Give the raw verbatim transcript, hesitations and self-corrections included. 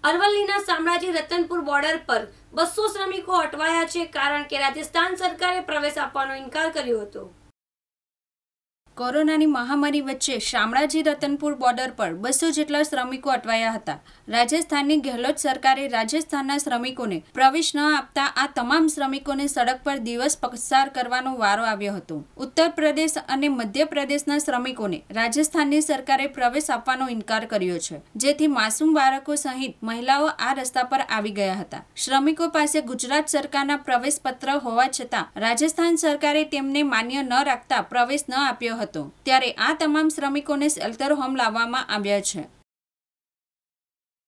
અરવલ્લીના શામળાજી રતનપુર બોર્ડર પર બસો શ્રમિકો અટવાયા છે કારણ કે રાજસ્થાન સરકારે પ્રવેશ આપવાનો ઇનકાર કર્યો હતો। કોરોનાની મહામારી વચ્ચે શામળાજી રતનપુર બોર્ડર પર બસો જેટલા શ્રમિકો અટવાયા હતા। રાજસ્થાનની ગેહલોત સરકારે રાજસ્થાનના શ્રમિકોને પ્રવેશ ન આપતા આ તમામ શ્રમિકોને સડક પર દિવસ પસાર કરવાનો વારો આવ્યો હતો। ઉત્તર પ્રદેશ અને મધ્ય પ્રદેશના શ્રમિકોને રાજસ્થાનની સરકારે પ્રવેશ આપવાનો ઇનકાર કર્યો છે, જેથી માસૂમ બાળકો સહિત મહિલાઓ આ રસ્તા પર આવી ગયા હતા। શ્રમિકો પાસે ગુજરાત સરકારના પ્રવેશ પત્ર હોવા છતાં રાજસ્થાન સરકારે તેમને માન્ય ન રાખતા પ્રવેશ ન આપ્યો હતો। ત્યારે આ તમામ શ્રમિકોને શેલ્ટર હોમ લાવવામાં આવ્યા છે।